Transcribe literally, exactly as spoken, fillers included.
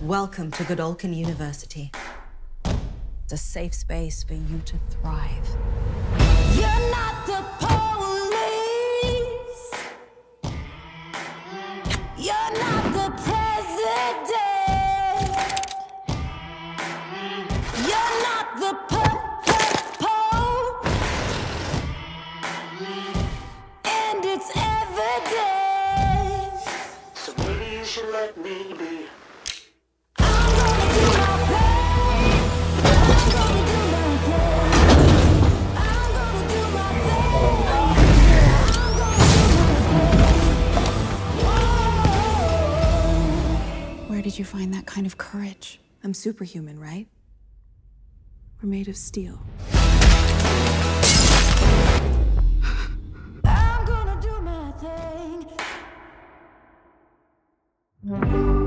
Welcome to Godolphin University. It's a safe space for you to thrive. You're not the police. You're not the president. You're not the po-po-po. And it's evident. So maybe you should let me be. I'm gonna do my thing. I'm gonna do my thing. I'm gonna do my thing. I'm gonna do my thing. Where did you find that kind of courage? I'm superhuman, right? We're made of steel. I'm gonna do my thing.